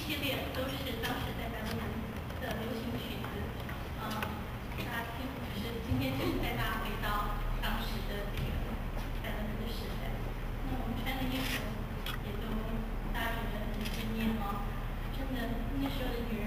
系列都是当时在咱们的流行曲子，大家听就是今天就是带大家回到当时的这个咱们这个时代。那我们穿的衣服也都大家觉得很惊艳吗？真的那时候的女人